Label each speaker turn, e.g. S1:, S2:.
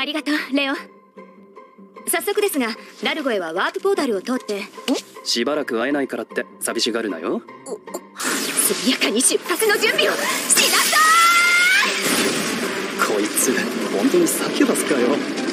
S1: ありがとうレオ。早速ですがラルゴへはワープポータルを通って。
S2: しばらく会えないからって寂しがるなよ。
S1: 速やかに出発の準備をしなさい。
S2: こいつ本当にサキュバスかよ。